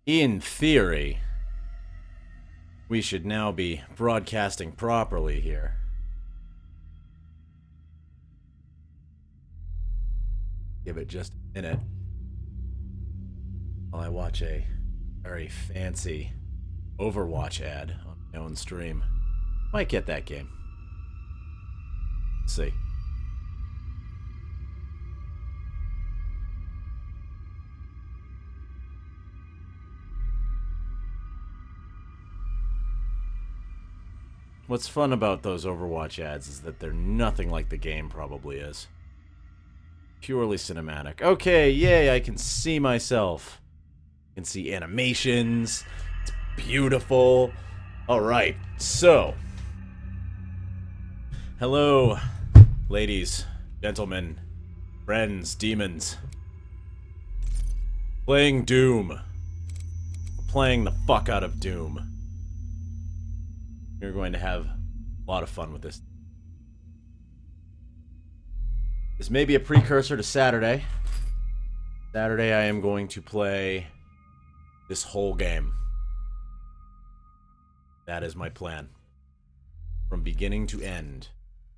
In theory, we should now be broadcasting properly here. Give it just a minute while I watch a very fancy Overwatch ad on my own stream. Might get that game. Let's see. What's fun about those Overwatch ads is that they're nothing like the game probably is. Purely cinematic. Okay, yay, I can see myself. I can see animations. It's beautiful. Alright, so. Hello, ladies, gentlemen, friends, demons. Playing Doom. Playing the fuck out of Doom. We're going to have a lot of fun with this. This may be a precursor to Saturday. Saturday I am going to play this whole game. That is my plan. From beginning to end.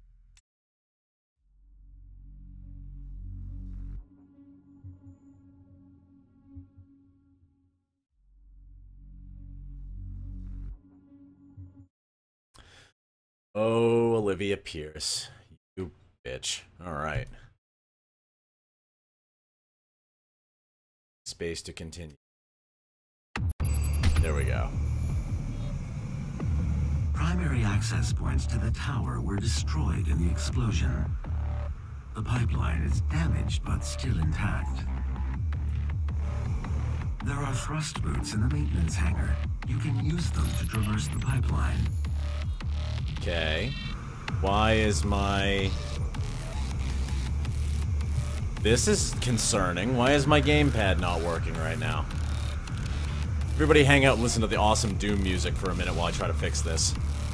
Oh, Olivia Pierce. You bitch. Alright. Space to continue. There we go. Primary access points to the tower were destroyed in the explosion. The pipeline is damaged but still intact. There are thrust boots in the maintenance hangar. You can use them to traverse the pipeline. Okay. Why is my... This is concerning. Why is my gamepad not working right now? Everybody hang out and listen to the awesome Doom music for a minute while I try to fix this.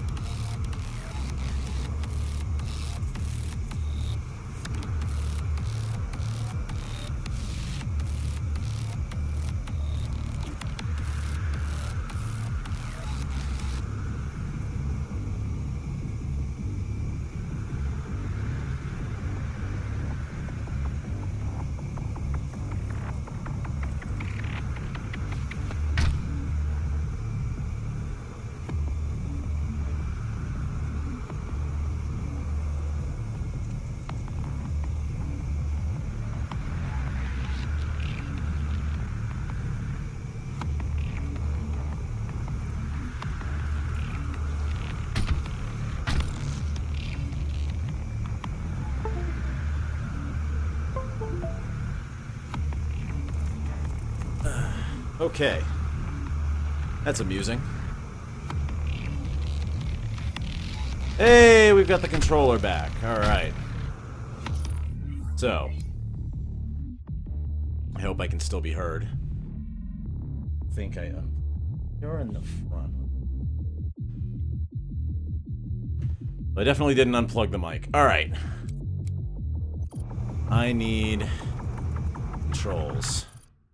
Okay. That's amusing. Hey, we've got the controller back. Alright. So. I hope I can still be heard. I think I am. You're in the front. I definitely didn't unplug the mic. Alright. I need controls.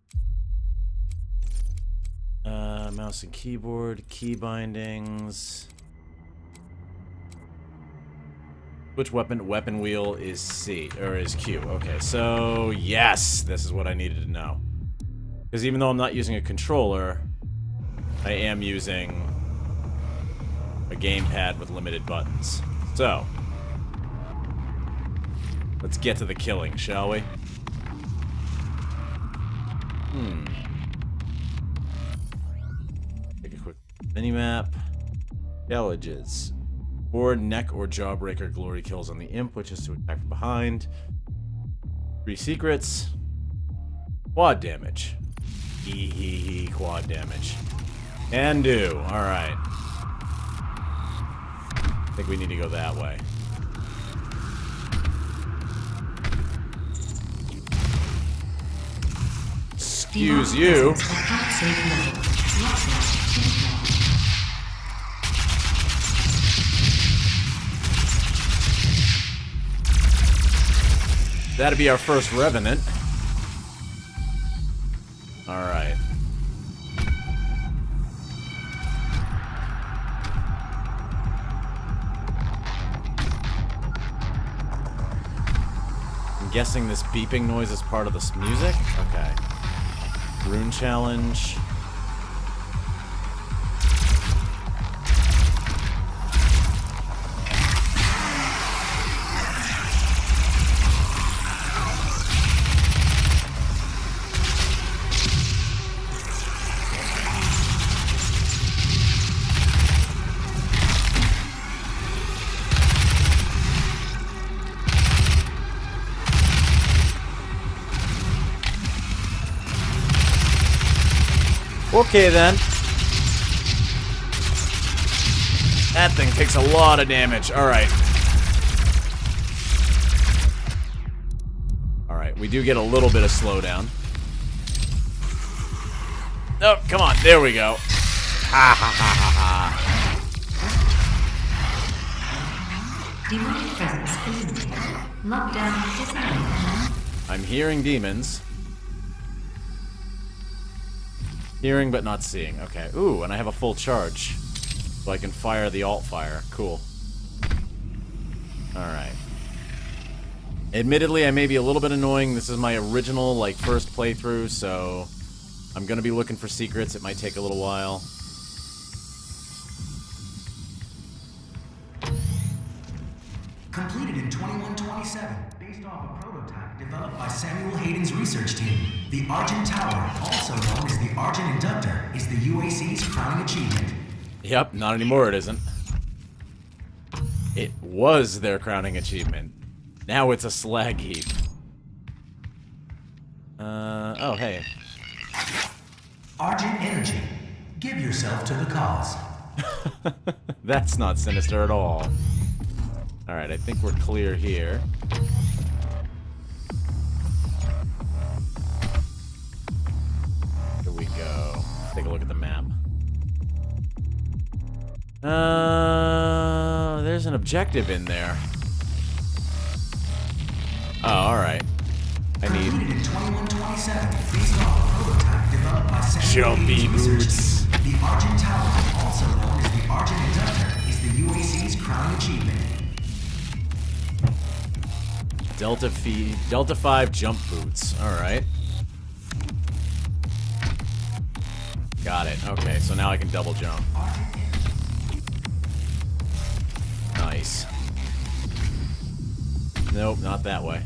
Mouse and keyboard, key bindings. Which weapon wheel is C, or is Q? Okay, so yes, this is what I needed to know. Because even though I'm not using a controller, I am using a gamepad with limited buttons. So, let's get to the killing, shall we? Minimap. Challenges. 4 neck or jawbreaker glory kills on the imp, which is to attack from behind. 3 secrets. Quad damage. Quad damage. Can do. Alright. I think we need to go that way. Excuse you. That'd be our first Revenant. Alright. guessing this beeping noise is part of this music? Okay. Rune challenge. Okay, then. That thing takes a lot of damage. Alright. Alright, we do get a little bit of slowdown. Oh, come on. There we go. Ha ha ha ha ha. Demonic presence eliminated. Lockdown disabled. I'm hearing demons. Hearing but not seeing. Okay. Ooh, and I have a full charge. So I can fire the alt fire. Cool. Alright. Admittedly, I may be a little bit annoying. This is my original, like, first playthrough, so I'm gonna be looking for secrets. It might take a little while. Completed in 2127, based off a prototype developed by Samuel Hayden's research team. The Argent Tower, also known as the Argent Inductor, is the UAC's crowning achievement. Yep, not anymore it isn't. It was their crowning achievement. Now it's a slag heap. Oh, hey. Argent Energy, give yourself to the cause. That's not sinister at all. Alright, I think we're clear here. Here we go. Let's take a look at the map. There's an objective in there. Oh, alright. I need... Completed in 2127, based off a prototype developed by Samuel Jumpy Hayden's research boots. team. The Argent Tower, also known as the Argent Inductor, is the UAC's crowning achievement. Delta 5 jump boots. Alright. Got it. Okay, so now I can double jump. Nice. Nope, not that way.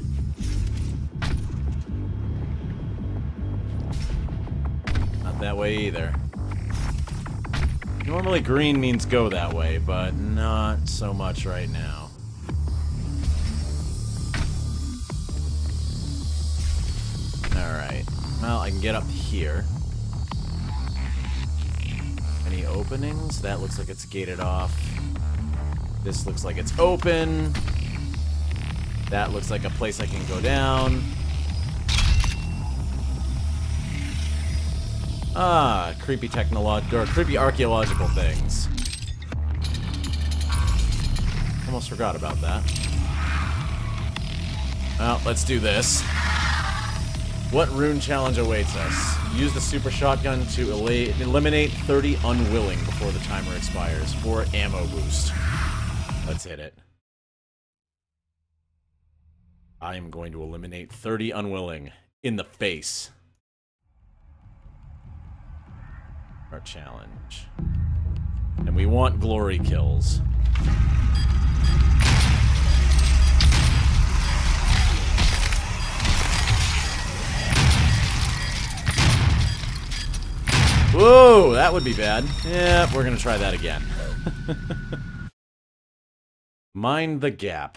Not that way either. Normally green means go that way, but not so much right now. Alright. Well, I can get up here. Any openings? That looks like it's gated off. This looks like it's open. That looks like a place I can go down. Ah, creepy creepy archaeological things. Almost forgot about that. Well, let's do this. What rune challenge awaits us? Use the super shotgun to eliminate 30 unwilling before the timer expires for ammo boost. Let's hit it. I am going to eliminate 30 unwilling in the face. Our challenge. And we want glory kills. Whoa, that would be bad. Yeah, we're gonna try that again. Mind the gap.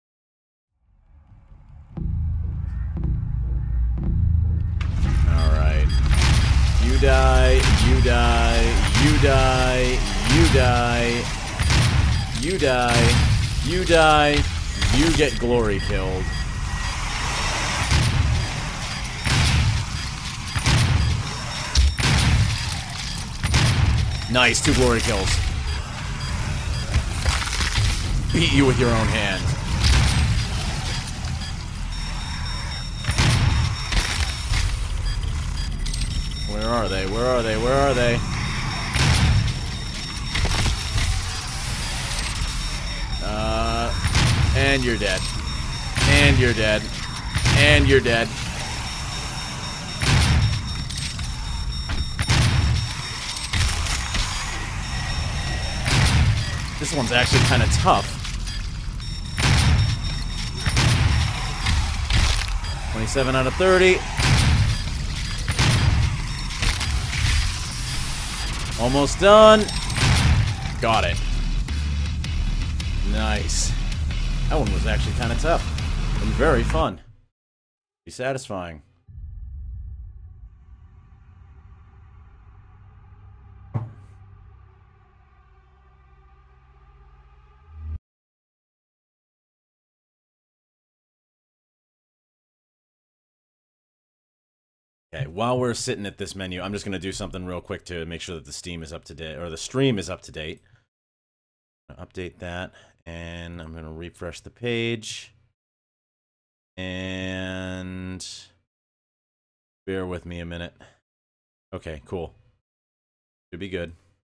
Alright. You die, you die, you die, you die, you die, you die, you get glory killed. Nice, 2 glory kills. Beat you with your own hand. Where are they? Where are they? Where are they? And you're dead. And you're dead. And you're dead. This one's actually kind of tough. 27 out of 30. Almost done. Got it. Nice. That one was actually kind of tough. And very fun. Be satisfying. Okay, while we're sitting at this menu, I'm just going to do something real quick to make sure that the Steam is up to date, or the stream is up to date. Update that, and I'm going to refresh the page. And bear with me a minute. Okay, cool. Should be good.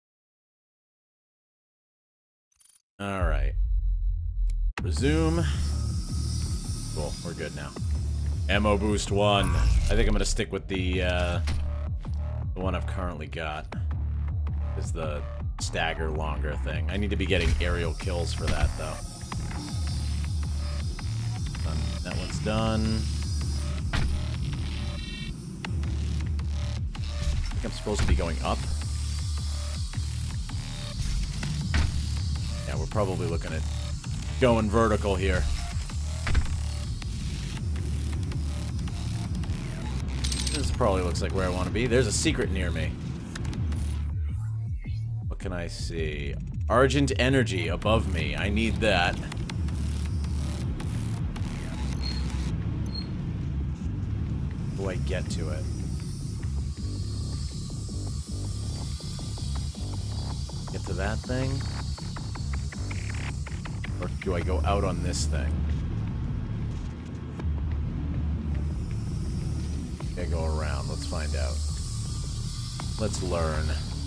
All right. Resume. Cool, we're good now. Ammo boost 1. I think I'm gonna stick with the one I've currently got. Is the stagger longer thing. I need to be getting aerial kills for that though. That one's done. I think I'm supposed to be going up. Yeah, we're probably looking at going vertical here. This probably looks like where I want to be. There's a secret near me. What can I see? Argent energy above me. I need that. How do I get to it? Get to that thing? Or do I go out on this thing? Okay, go around. Let's find out. Let's learn.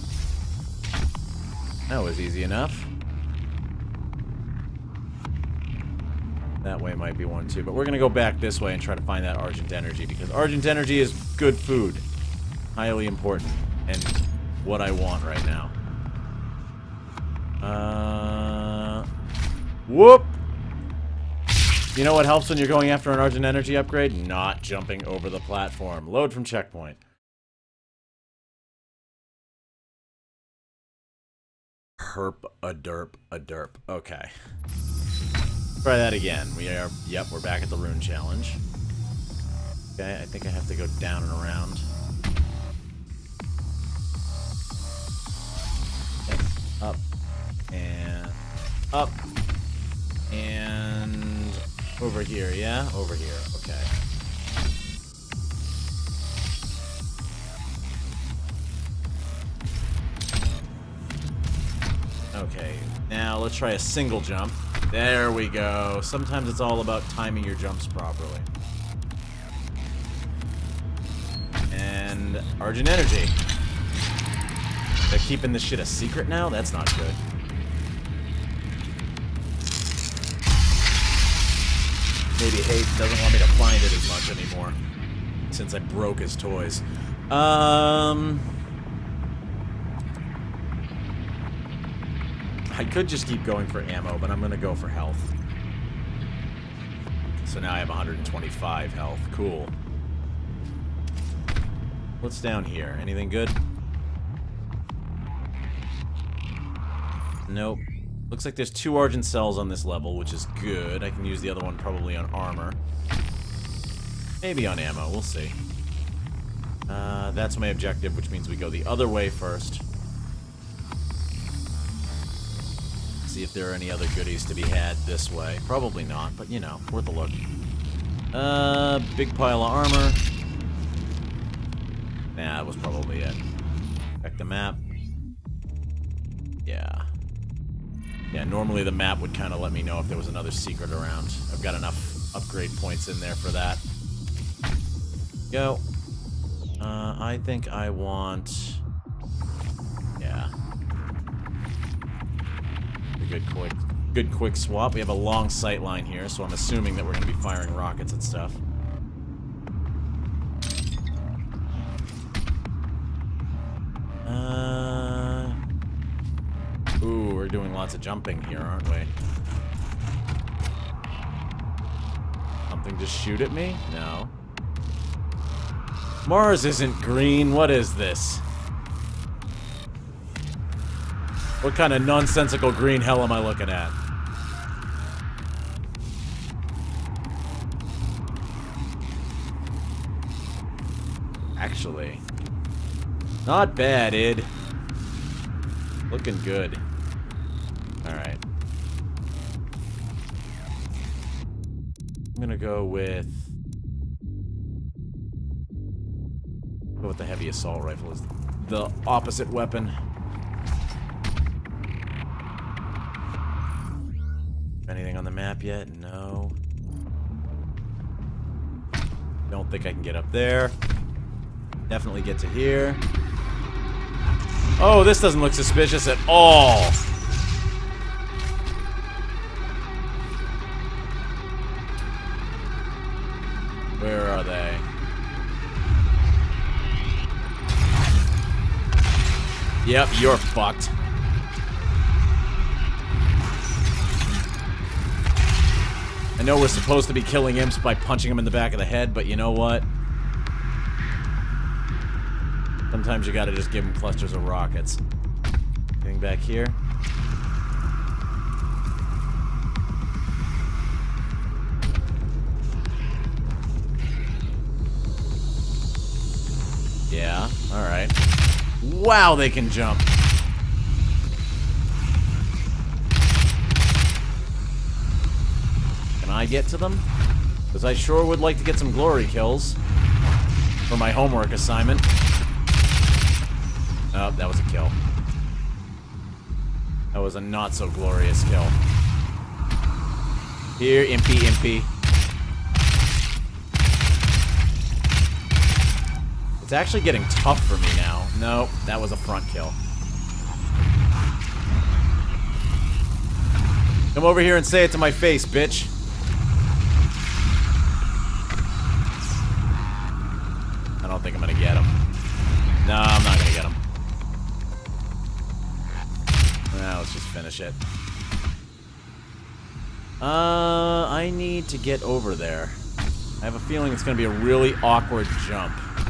That was easy enough. That way might be one too, but we're gonna go back this way and try to find that Argent energy, because Argent energy is good food. Highly important, and what I want right now. Whoop! You know what helps when you're going after an Argent energy upgrade? Not jumping over the platform. Load from checkpoint. Herp a derp a derp. Okay. Try that again. Yep, we're back at the rune challenge. Okay, I think I have to go down and around. Okay, up. And up. And over here, yeah? Over here, okay. Okay, now let's try a single jump. There we go. Sometimes it's all about timing your jumps properly. And Argent energy. They're keeping this shit a secret now? That's not good. Maybe Hayden doesn't want me to find it as much anymore, since I broke his toys. I could just keep going for ammo, but I'm gonna go for health. So now I have 125 health. Cool. What's down here? Anything good? Nope. Looks like there's 2 Argent cells on this level, which is good. I can use the other one probably on armor. Maybe on ammo, we'll see. That's my objective, which means we go the other way first. See if there are any other goodies to be had this way. Probably not, but you know, worth a look. Big pile of armor. Nah, that was probably it. Check the map. Yeah. Yeah, normally the map would kind of let me know if there was another secret around. I've got enough upgrade points in there for that. Go. I think I want... Yeah. A good quick swap. We have a long sight line here, so I'm assuming that we're going to be firing rockets and stuff. doing lots of jumping here, aren't we? Something just shoot at me? No. Mars isn't green. What is this? What kind of nonsensical green hell am I looking at? Actually, not bad, id. Looking good. Alright. I'm gonna go with the heavy assault rifle is the opposite weapon. Anything on the map yet? No. Don't think I can get up there. Definitely get to here. Oh, this doesn't look suspicious at all. Where are they? Yep, you're fucked. I know we're supposed to be killing imps by punching them in the back of the head, but you know what? Sometimes you gotta just give them clusters of rockets. Anything back here? Yeah, alright. Wow, they can jump. Can I get to them? Because I sure would like to get some glory kills for my homework assignment. Oh, that was a kill. That was a not-so-glorious kill. Here, impy, impy. It's actually getting tough for me now. Nope, that was a front kill. Come over here and say it to my face, bitch. I don't think I'm gonna get him. No, I'm not gonna get him. Now let's just finish it. I need to get over there. I have a feeling it's gonna be a really awkward jump.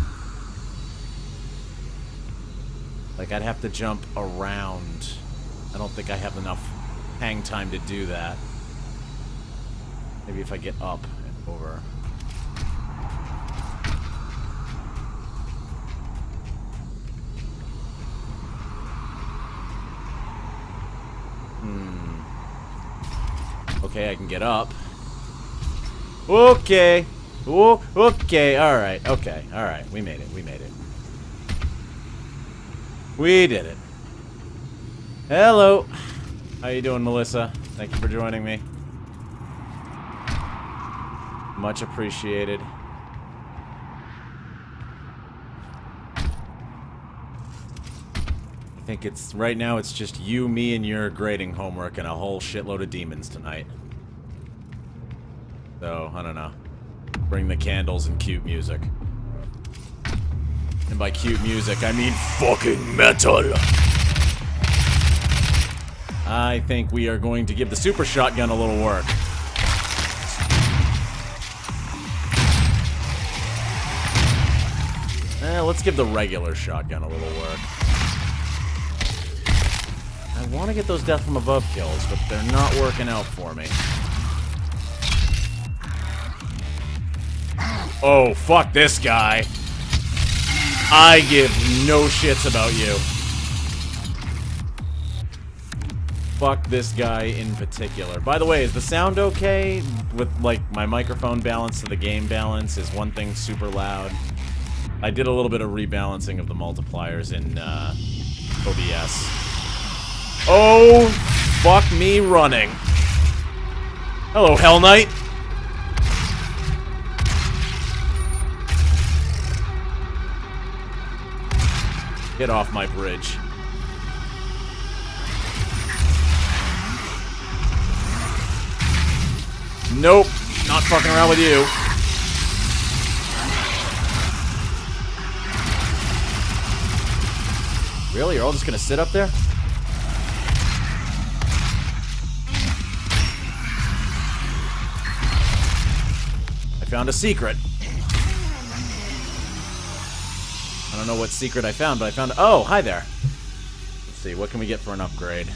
Like, I'd have to jump around. I don't think I have enough hang time to do that. Maybe if I get up and over. Okay, I can get up. Okay. Oh, okay, alright, okay, alright. We made it, we made it. We did it. Hello. How you doing, Melissa? Thank you for joining me. Much appreciated. I think it's, right now it's just you, me, and your grading homework and a whole shitload of demons tonight. So, I don't know. Bring the candles and cute music. And by cute music, I mean fucking metal! I think we are going to give the super shotgun a little work. Let's give the regular shotgun a little work. I want to get those death from above kills, but they're not working out for me. Oh, fuck this guy. I give no shits about you. Fuck this guy in particular. By the way, is the sound okay? With, like, my microphone balance to the game balance? Is one thing super loud? I did a little bit of rebalancing of the multipliers in, OBS. Oh, fuck me running. Hello, Hell Knight. Get off my bridge. Nope, not fucking around with you. Really? You're all just gonna sit up there? found a secret. I don't know what secret I found, but I found... Oh, hi there. Let's see, what can we get for an upgrade?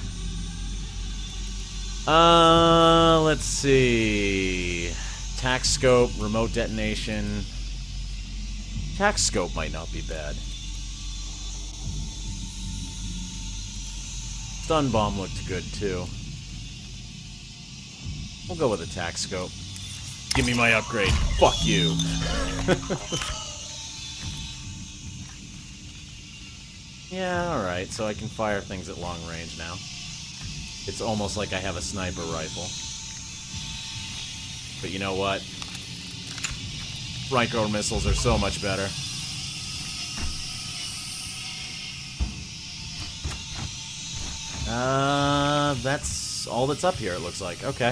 Let's see... Tac scope, remote detonation... Tac scope might not be bad. Stun bomb looked good, too. We'll go with a tac scope. Give me my upgrade. Fuck you. Yeah, alright, so I can fire things at long range now. It's almost like I have a sniper rifle. But you know what? Ryko missiles are so much better. That's all that's up here, it looks like. Okay.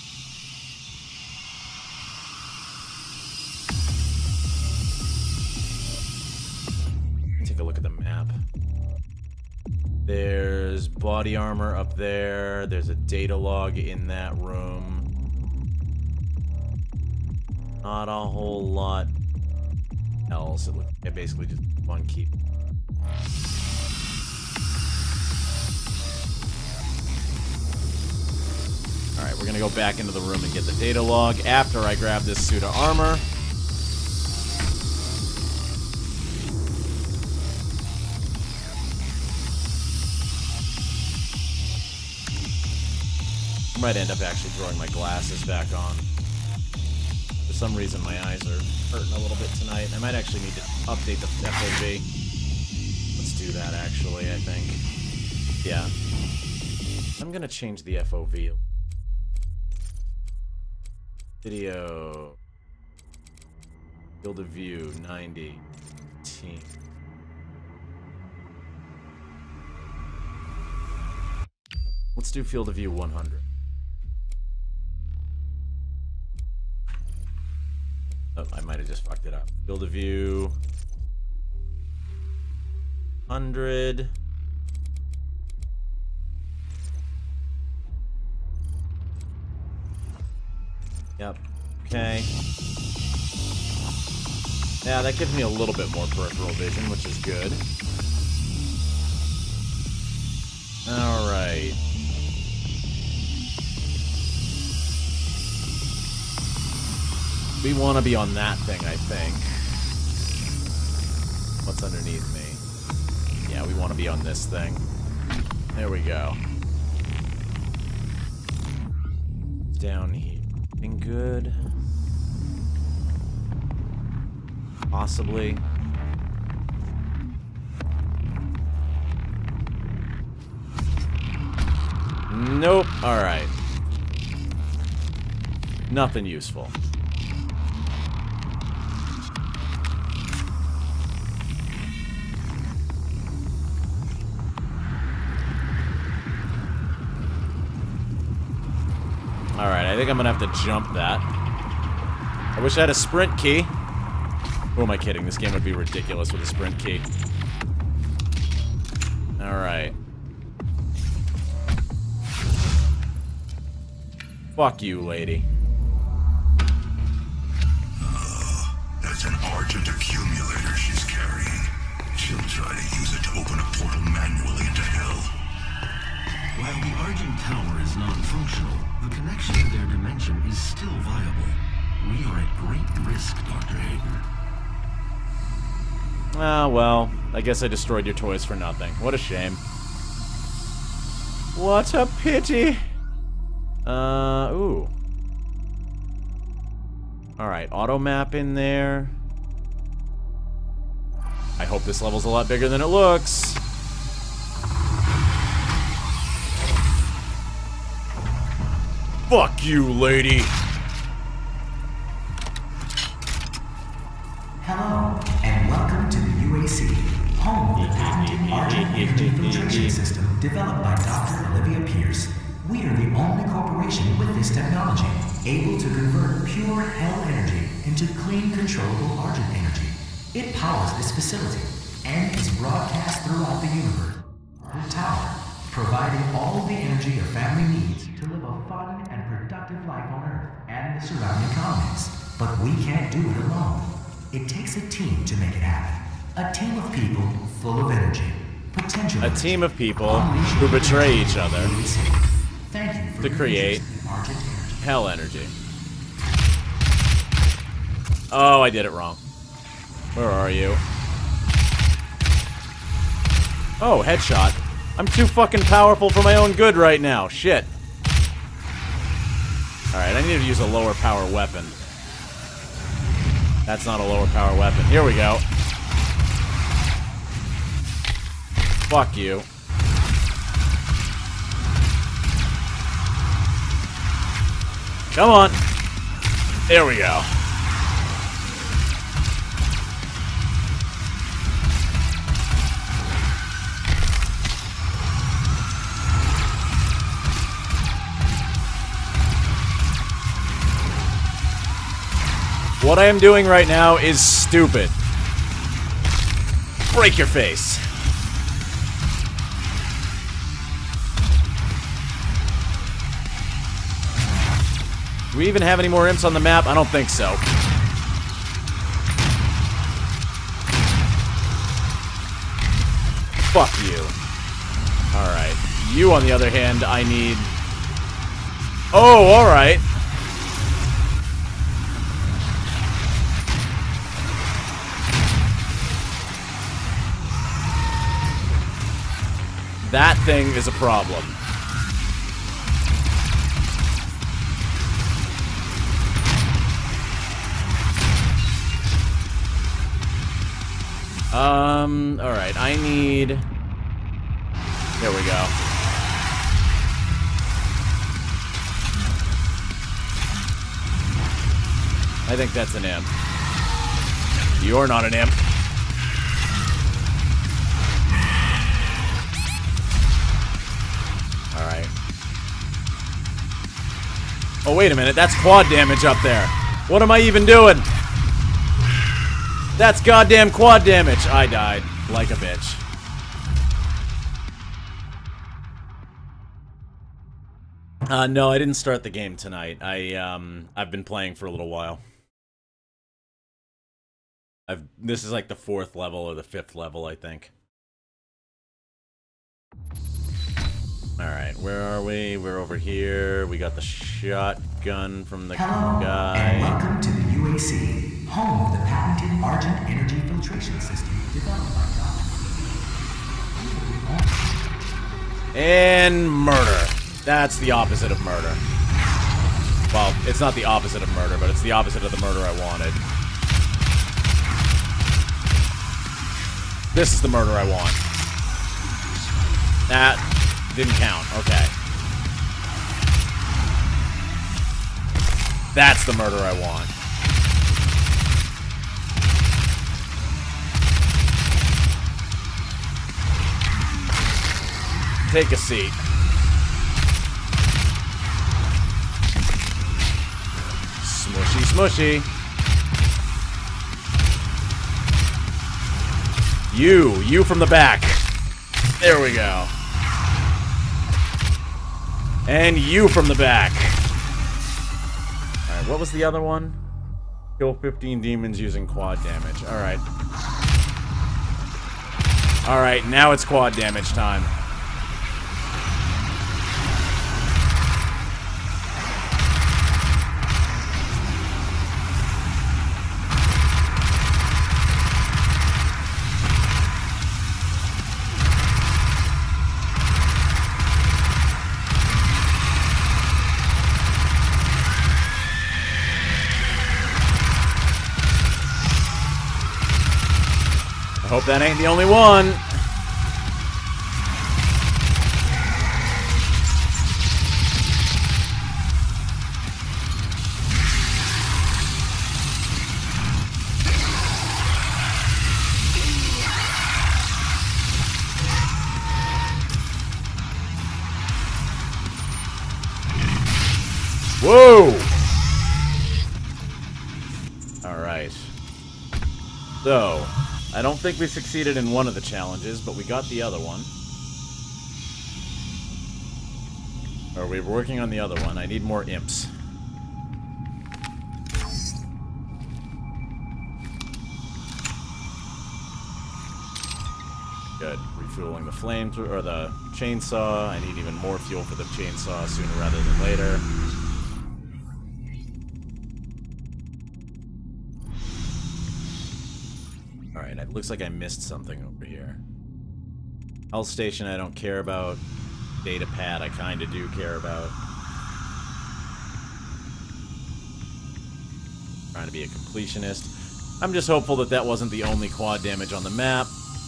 Take a look at the map. There's body armor up there. There's a data log in that room. Not a whole lot else. It looks like basically just one key. Alright, we're gonna go back into the room and get the data log after I grab this suit of armor. I might end up actually throwing my glasses back on. For some reason, my eyes are hurting a little bit tonight. I might actually need to update the FOV. Let's do that, actually, I think. Yeah. I'm gonna change the FOV. Video. Field of view, 90. 18. Let's do field of view 100. Oh, I might have just fucked it up. Field of view 100. Yep. Okay. Yeah, that gives me a little bit more peripheral vision, which is good. Alright. We want to be on that thing, I think. What's underneath me? Yeah, we want to be on this thing. There we go. Down here. Anything good? Possibly. Nope. Alright. Nothing useful. Alright, I think I'm gonna have to jump that. I wish I had a sprint key. Who am I kidding? This game would be ridiculous with a sprint key. Alright. Fuck you, lady. That's an Argent accumulator she's carrying. She'll try to use it to open a portal manually into hell. While the Argent Tower is non-functional, the connection to their dimension is still viable. We are at great risk, Dr. Hayden. Ah, well, I guess I destroyed your toys for nothing. What a shame. What a pity! Ooh. Alright, auto map in there. I hope this level's a lot bigger than it looks. Fuck you, lady! Hello, and welcome to the UAC, home of the patented Argent Energy Filtration System developed by Dr. Olivia Pierce. We are the only corporation with this technology, able to convert pure hell energy into clean, controllable Argent energy. It powers this facility and is broadcast throughout the universe. Argent Tower, providing all the energy a family needs to live a fun and productive life on Earth and the surrounding colonies. But we can't do it alone. It takes a team to make it happen. A team of people full of energy, potential. A team of people who betray each other Thank you to create Argent Energy. hell energy. Oh, I did it wrong. Where are you? Oh, headshot. I'm too fucking powerful for my own good right now. Shit. Alright, I need to use a lower power weapon. That's not a lower power weapon. Here we go. Fuck you. Come on. There we go. What I am doing right now is stupid. Break your face. Do we even have any more imps on the map? I don't think so. Fuck you. Alright. You, on the other hand, I need... Oh, alright. That thing is a problem. Alright, I need... There we go. I think that's an imp. You're not an imp. Alright. Oh, wait a minute. That's quad damage up there. What am I even doing? That's goddamn quad damage. I died like a bitch. No, I didn't start the game tonight. I've been playing for a little while. This is like the 4th level or the 5th level, I think. Alright, where are we? We're over here. We got the shotgun from the Hello, guy. and welcome to the UAC, home of the patented Argent Energy Filtration System developed by Dr. And murder. That's the opposite of murder. Well, it's not the opposite of murder, but it's the opposite of the murder I wanted. This is the murder I want. That didn't count. Okay. That's the murder I want. Take a seat. Smushy, smushy. You from the back. There we go. And you from the back. Alright, what was the other one? Kill 15 demons using quad damage. Alright. Alright, now it's quad damage time. Hope that ain't the only one. Whoa! All right. So, I don't think we succeeded in one of the challenges, but we got the other one. Or we were working on the other one. I need more imps. Good. Refueling the flame or the chainsaw. I need even more fuel for the chainsaw sooner rather than later. Alright, it looks like I missed something over here. Health station I don't care about. Data pad I kinda do care about. Trying to be a completionist. I'm just hopeful that that wasn't the only quad damage on the map.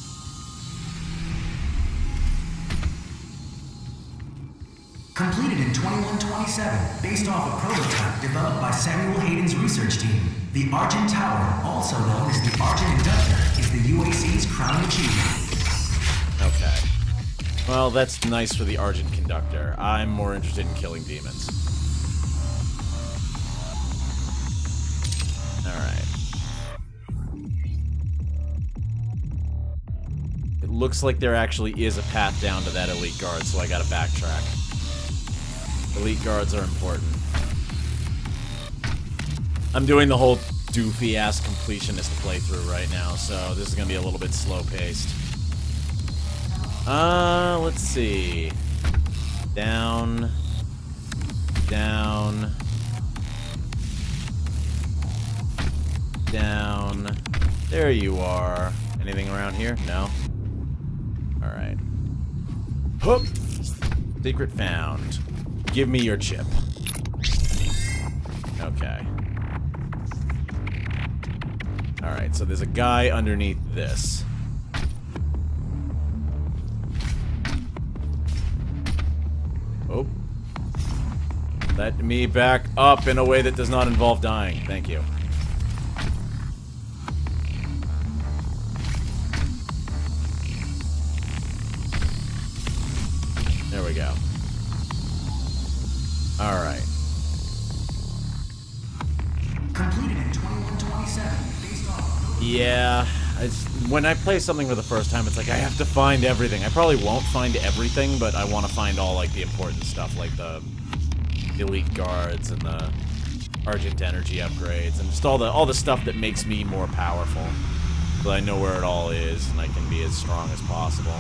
Completed in 2127, based off a prototype developed by Samuel Hayden's research team. The Argent Tower, also known as the Argent Inductor, is the UAC's crowning achievement. Okay. Well, that's nice for the Argent Conductor. I'm more interested in killing demons. Alright. It looks like there actually is a path down to that elite guard, so I gotta backtrack. Elite guards are important. I'm doing the whole doofy-ass completionist playthrough right now, so this is gonna be a little bit slow-paced. Let's see. Down. Down. Down. There you are. Anything around here? No? Alright. Hoop! Secret found. Give me your chip. Okay. Alright, so there's a guy underneath this. Oh. Let me back up in a way that does not involve dying. Thank you. There we go. Alright. Completed in 2127, based off... Yeah, when I play something for the first time, it's like I have to find everything. I probably won't find everything, but I want to find all, like, the important stuff, like the elite guards and the Argent energy upgrades, and just all the stuff that makes me more powerful. So I know where it all is, and I can be as strong as possible.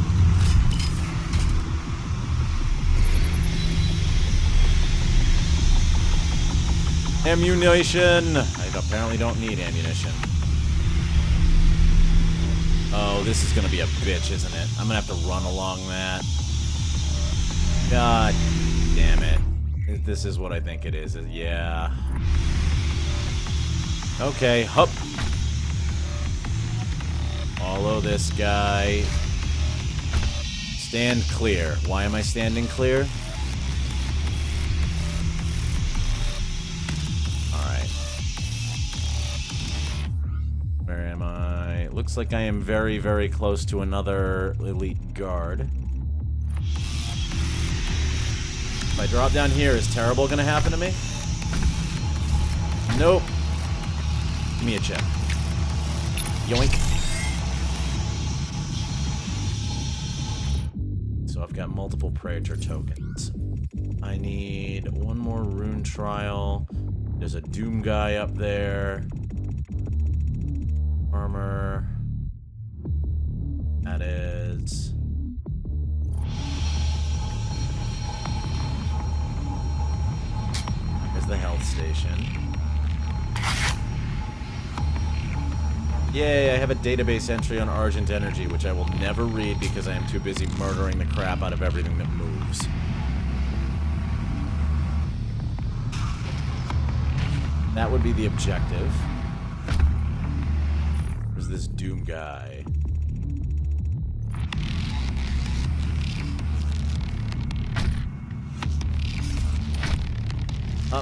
Ammunition! I apparently don't need ammunition. Oh, this is gonna be a bitch, isn't it? I'm gonna have to run along that. God damn it. This is what I think it is. Yeah. Okay, hup. Follow this guy. Stand clear. Why am I standing clear? Where am I? Looks like I am very, very close to another elite guard. If I drop down here, is terrible gonna happen to me? Nope. Give me a chip. Yoink. So I've got multiple Praetor tokens. I need one more rune trial. There's a Doom guy up there. Armor. That is... There's the health station. Yay, I have a database entry on Argent Energy, which I will never read because I am too busy murdering the crap out of everything that moves. That would be the objective. There's this Doom guy. Up.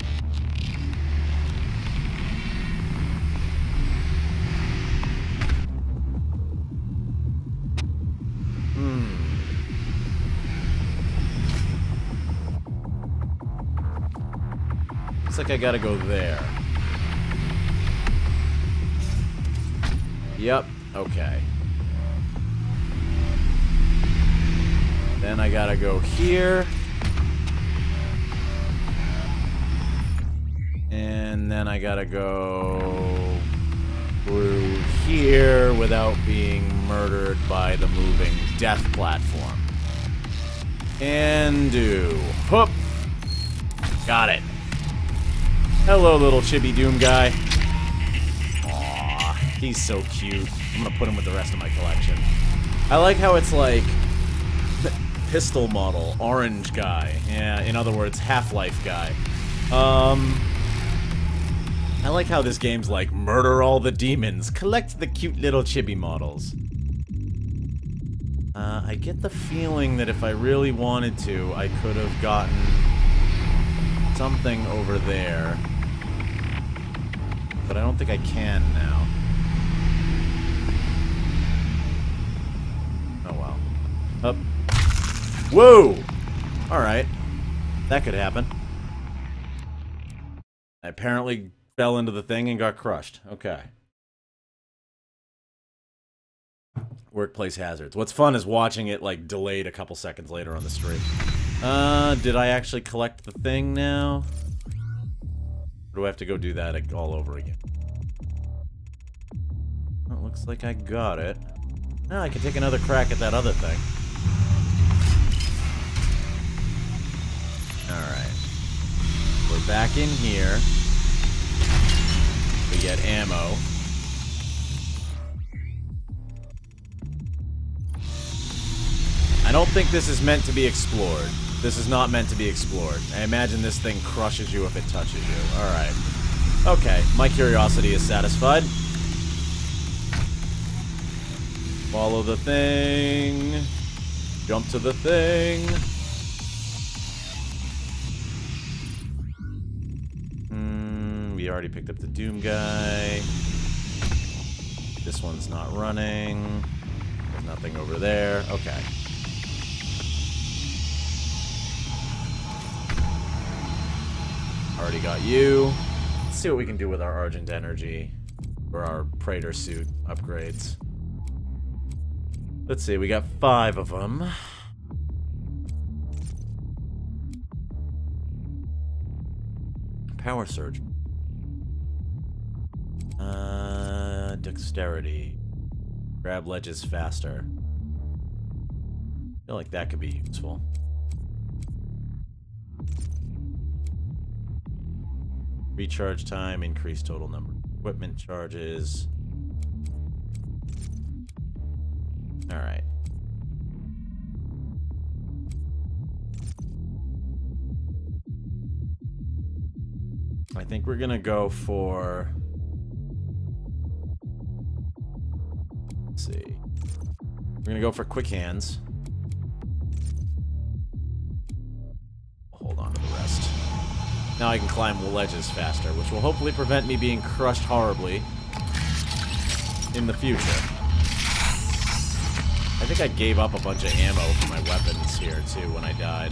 Looks like I gotta go there. Yep, okay. Then I gotta go here. And then I gotta go through here without being murdered by the moving death platform. And do. Whoop! Got it. Hello, little Chibi Doom guy. Aww, he's so cute. I'm gonna put him with the rest of my collection. I like how it's like pistol model, orange guy. Yeah, in other words, Half-Life guy. I like how this game's like, murder all the demons, collect the cute little chibi models. I get the feeling that if I really wanted to, I could have gotten something over there. But I don't think I can now. Oh well. Up. Whoa! Alright. That could happen. I apparently fell into the thing and got crushed. Okay. Workplace hazards. What's fun is watching it, like, delayed a couple seconds later on the stream. Did I actually collect the thing now? Or do I have to go do that all over again? Well, it looks like I got it. Now I can take another crack at that other thing. Alright. We're back in here. We get ammo. I don't think this is meant to be explored. This is not meant to be explored. I imagine this thing crushes you if it touches you. Alright. Okay, my curiosity is satisfied. Follow the thing. Jump to the thing. We already picked up the Doom guy. This one's not running. There's nothing over there. Okay. Already got you. Let's see what we can do with our Argent Energy. Or our Praetor suit upgrades. Let's see, we got 5 of them. Power Surge. Dexterity. Grab ledges faster. I feel like that could be useful. Recharge time, increase total number of equipment charges. Alright. I think we're gonna go for... Let's see. We're gonna go for quick hands. Hold on to the rest. Now I can climb ledges faster, which will hopefully prevent me being crushed horribly in the future. I think I gave up a bunch of ammo for my weapons here, too, when I died.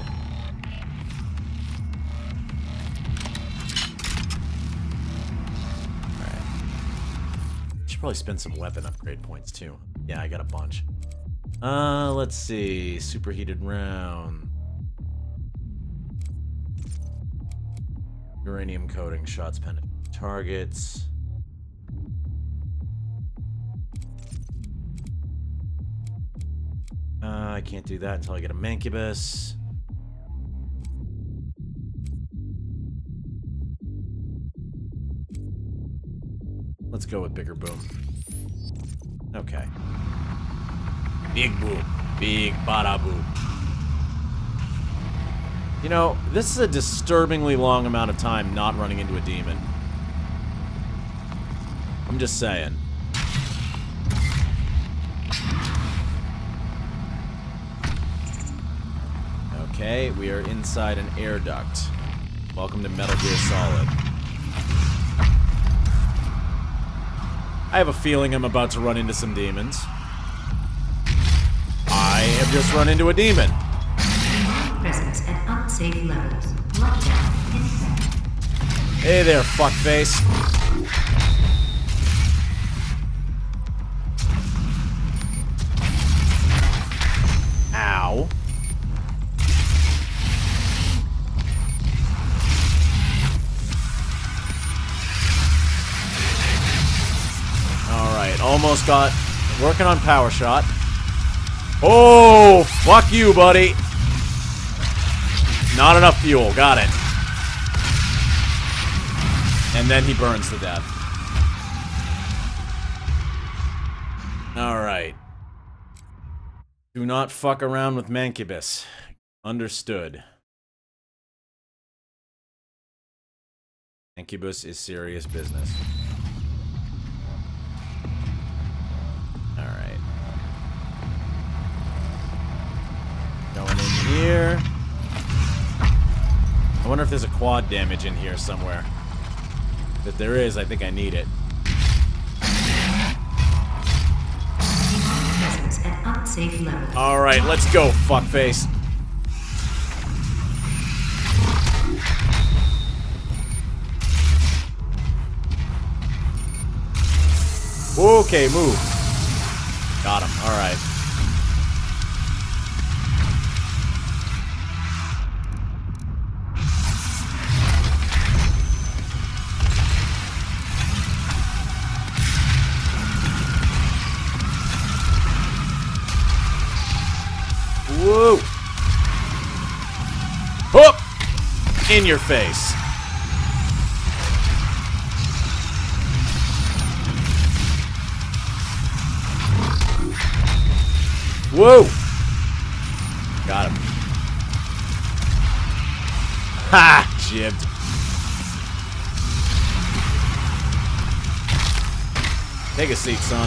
Alright. Should probably spend some weapon upgrade points, too. Yeah, I got a bunch. Let's see. Superheated round. Uranium coating. Shots penetrate targets. I can't do that until I get a Mancubus. Let's go with Bigger Boom. Okay. Big Boom. Big Bada Boom. You know, this is a disturbingly long amount of time not running into a demon. I'm just saying. Okay, we are inside an air duct. Welcome to Metal Gear Solid. I have a feeling I'm about to run into some demons. I have just run into a demon. Presence at unsafe levels. Lockdown in effect. Hey there, fuckface. Ow. almost got... Working on power shot. Oh! Fuck you, buddy! Not enough fuel. Got it. And then he burns to death. Alright. Do not fuck around with Mancubus. Understood. Mancubus is serious business. Alright. Going in here. I wonder if there's a quad damage in here somewhere. If there is, I think I need it. Presence at unsafe levels. Alright, let's go, fuckface. Okay, move. Got him, alright. Whoa! Whoop! In your face. Whoa! Got him. Ha! Jibbed. Take a seat, son.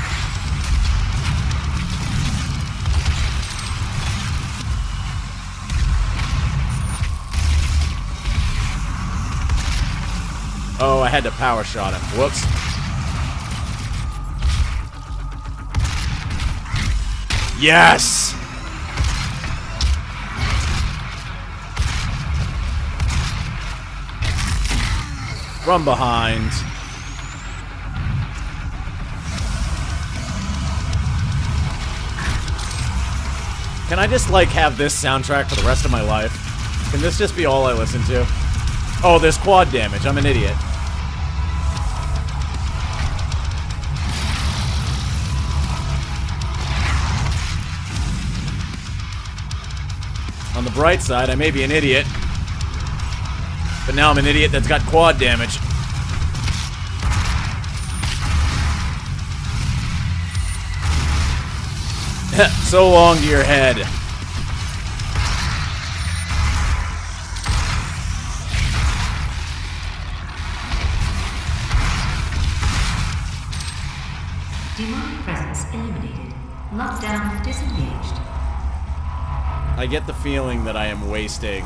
Oh, I had to power shot him. Whoops. Yes! From behind. Can I just, like, have this soundtrack for the rest of my life? Can this just be all I listen to? Oh, there's quad damage. I'm an idiot. On the bright side, I may be an idiot. But now I'm an idiot that's got quad damage. So long to your head. Demonic presence eliminated. Lockdown disengaged. I get the feeling that I am wasting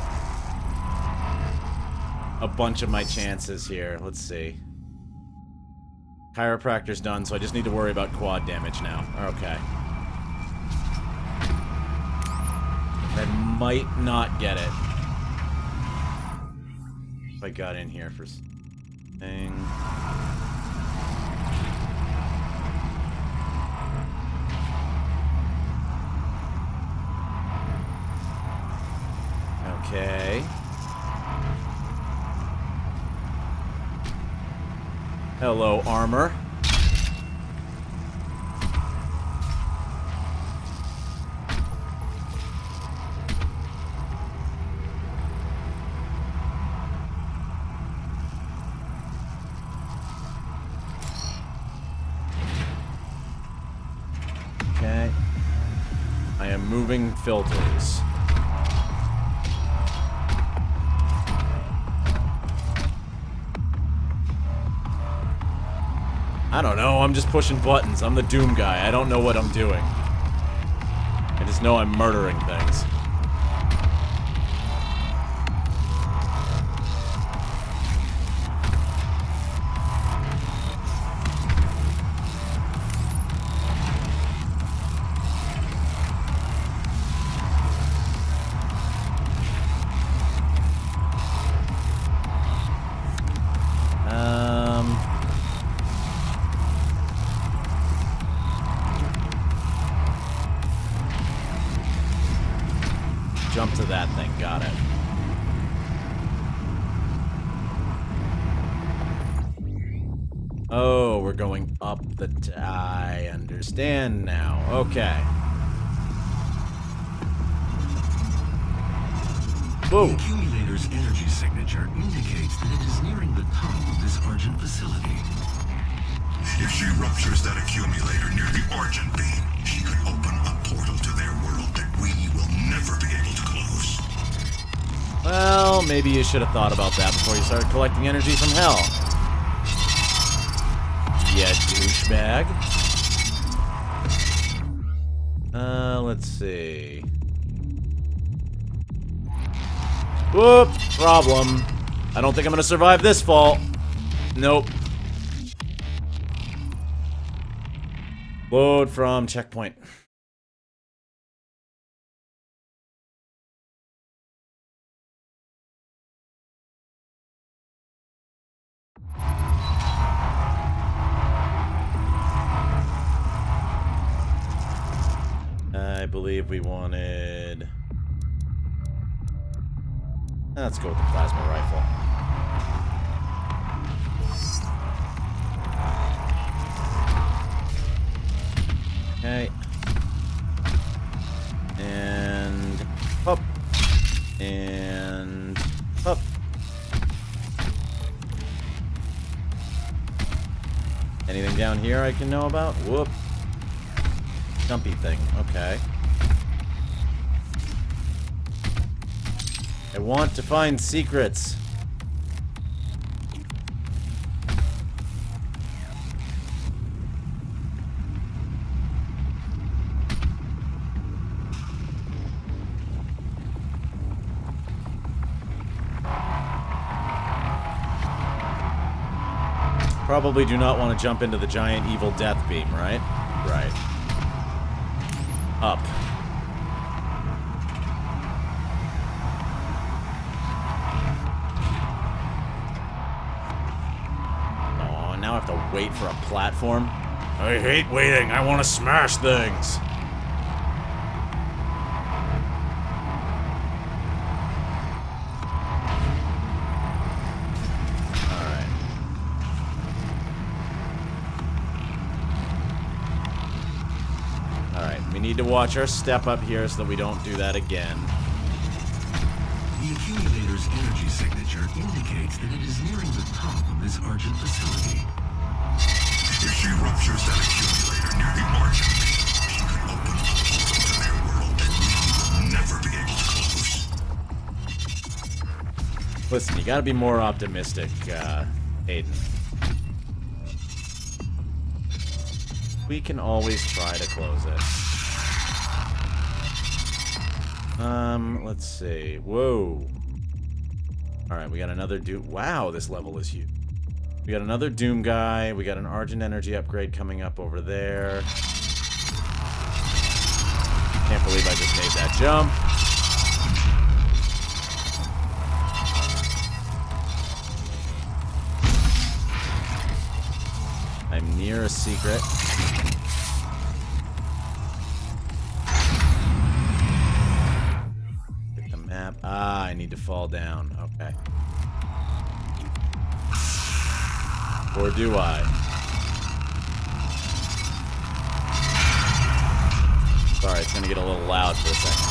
a bunch of my chances here. Let's see. Chiropractor's done, so I just need to worry about quad damage now. Okay. I might not get it. If I got in here for something. Okay. Hello, armor. Okay. I am moving filters. I don't know, I'm just pushing buttons. I'm the Doom guy. I don't know what I'm doing. I just know I'm murdering things. Jump to that thing, got it. Oh, we're going up the... I understand now. Okay. Whoa. The accumulator's energy signature indicates that it is nearing the top of this Argent facility. If she ruptures that accumulator near the Argent beam, she could open a portal to their world that we will never be able to close. Well, maybe you should have thought about that before you started collecting energy from hell. Yeah, douchebag. Let's see. Whoop! Problem. I don't think I'm gonna survive this fall. Nope. Load from checkpoint. I believe we wanted... Let's go with the plasma rifle. Okay. And... up. And... up. Anything down here I can know about? Whoop. Jumpy thing. Okay. I want to find secrets. Probably do not want to jump into the giant evil death beam, right? Right. Up. Oh, now I have to wait for a platform. I hate waiting. I want to smash things. Need to watch our step up here so that we don't do that again. The accumulator's energy signature indicates that it is nearing the top of this Argent facility. If she ruptures that accumulator near the Argent beam, she could open a portal to their world that we will never be able to close. Listen, you gotta be more optimistic, Aiden. We can always try to close it. Let's see. Whoa. Alright, we got another Doom. Wow, this level is huge. We got another Doom guy. We got an Argent energy upgrade coming up over there. Can't believe I just made that jump. I'm near a secret. Ah, I need to fall down. Okay. Or do I? Sorry, it's gonna get a little loud for a second.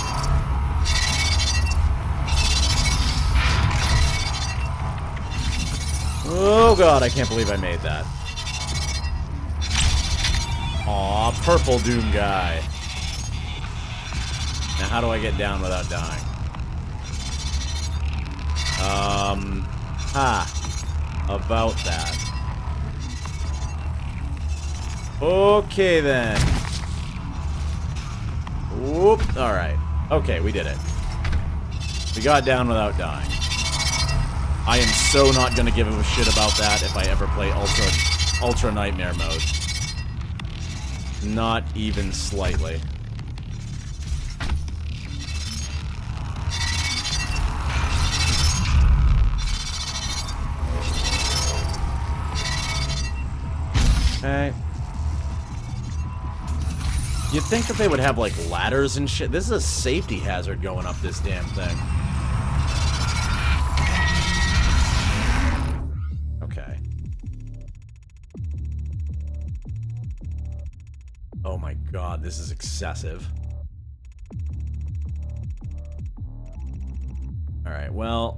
Oh god, I can't believe I made that. Aw, purple Doom guy. Now how do I get down without dying? About that. Okay, then. Whoop. Alright. Okay, we did it. We got down without dying. I am so not gonna give a shit about that if I ever play Ultra Nightmare mode. Not even slightly. Okay. You'd think that they would have, like, ladders and shit. This is a safety hazard going up this damn thing. Okay. god, this is excessive. Alright, well...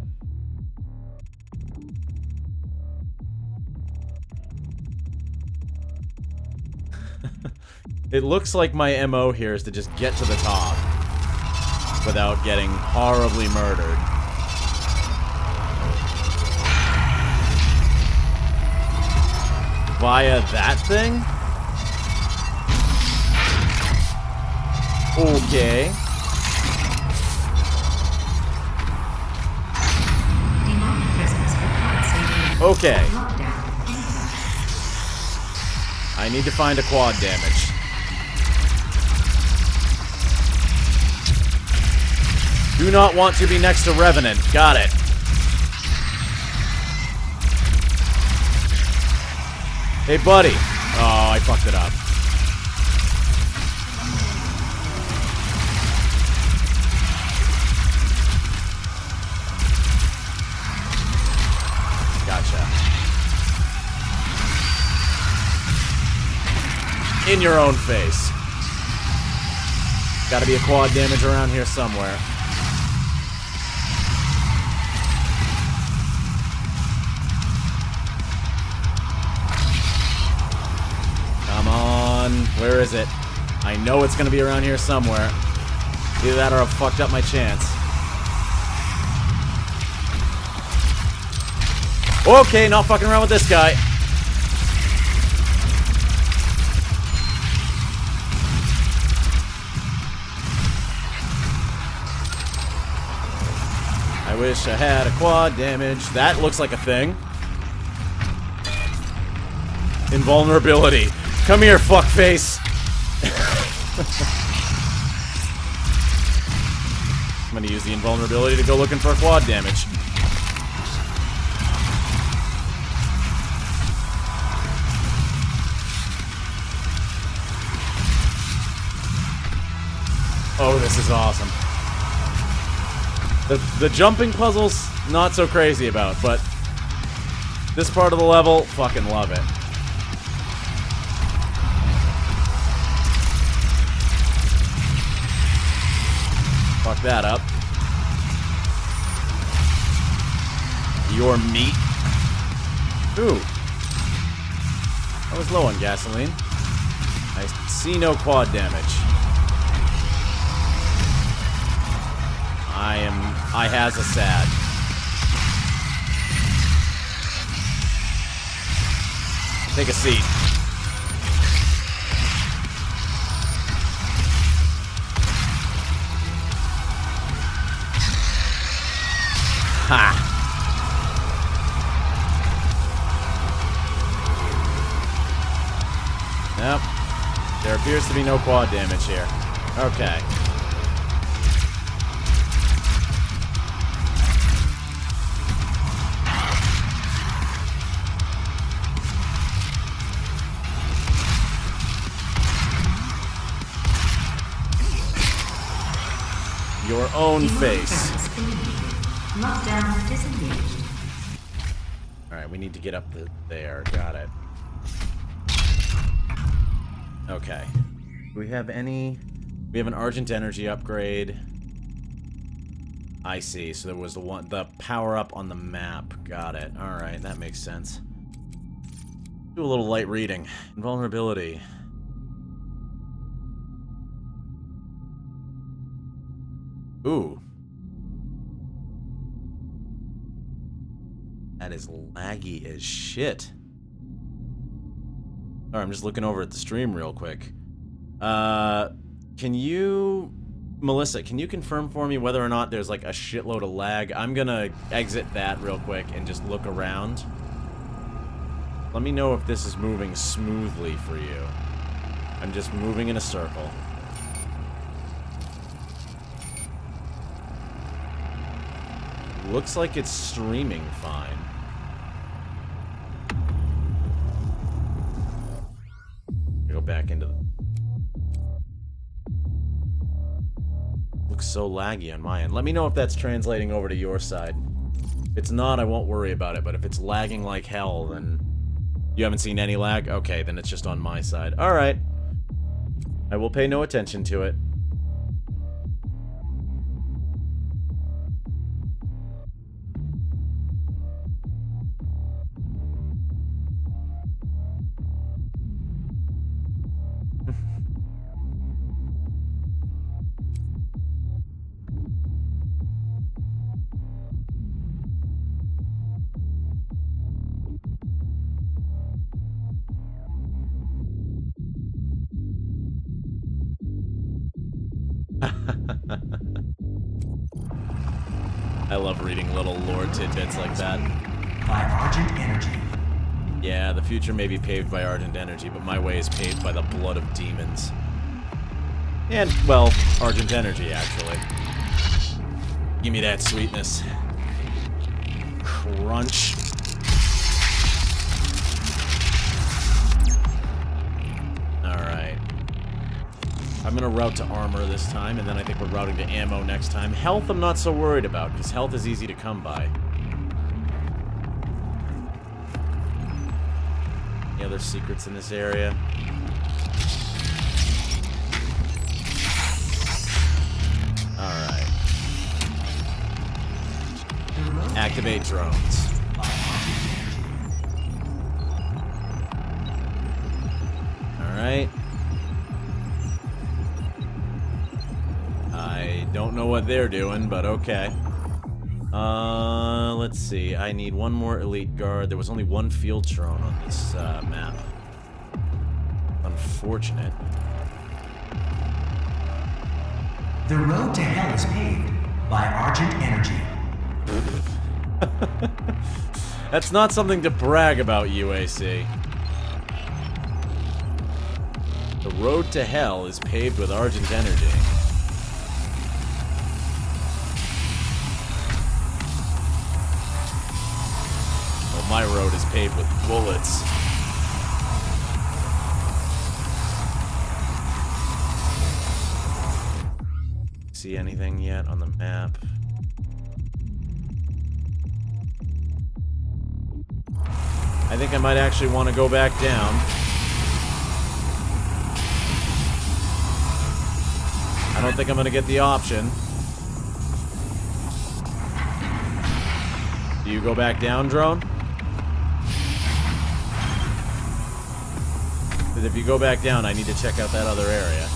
It looks like my MO here is to just get to the top without getting horribly murdered. Via that thing? Okay. Demonic presence upon safe level. Okay. Lockdown in effect. I need to find a quad damage. Do not want to be next to Revenant. Got it. Hey, buddy. Oh, I fucked it up. Gotcha. In your own face. Gotta be a quad damage around here somewhere. Come on. Where is it? I know it's gonna be around here somewhere. Either that or I've fucked up my chance. Okay, not fucking around with this guy. I wish I had a quad damage. That looks like a thing. Invulnerability. Come here, fuckface. I'm gonna use the invulnerability to go looking for quad damage. Oh, this is awesome. The jumping puzzle's not so crazy about, but this part of the level, fucking love it. Fuck that up. Your meat. Ooh. I was low on gasoline. I see no quad damage. I has a sad. Take a seat. Ha! Yep. There appears to be no quad damage here. Okay. Your own Demonic face. presence eliminated. Lockdown disengaged. Alright, we need to get up there. Got it. Okay. Do we have any... We have an Argent Energy upgrade. I see. So there was the power-up on the map. Got it. Alright, that makes sense. Do a little light reading. Invulnerability. Ooh. That is laggy as shit. Alright, I'm just looking over at the stream real quick. Can you... Melissa, can you confirm for me whether or not there's like a shitload of lag? I'm gonna exit that real quick and just look around. Let me know if this is moving smoothly for you. I'm just moving in a circle. Looks like it's streaming fine. Go back into the... Looks so laggy on my end. Let me know if that's translating over to your side. If it's not, I won't worry about it, but if it's lagging like hell, then... You haven't seen any lag? Okay, then it's just on my side. Alright. I will pay no attention to it. I love reading little lore tidbits like that. By Argent Energy. Yeah, the future may be paved by Argent Energy, but my way is paved by the blood of demons. And, well, Argent Energy, actually. Give me that sweetness. Crunch. Alright. I'm gonna route to armor this time, and then I think we're routing to ammo next time. Health I'm not so worried about, because health is easy to come by. Any other secrets in this area? Alright. Activate drones. Alright. I don't know what they're doing, but okay. Let's see. I need one more elite guard. There was only one field drone on this map. Unfortunate. The road to hell is paved by Argent Energy. That's not something to brag about, UAC. The road to hell is paved with Argent Energy. Well, my road is paved with bullets. See anything yet on the map? I think I might actually want to go back down. I don't think I'm going to get the option. Do you go back down, drone? Because if you go back down, I need to check out that other area.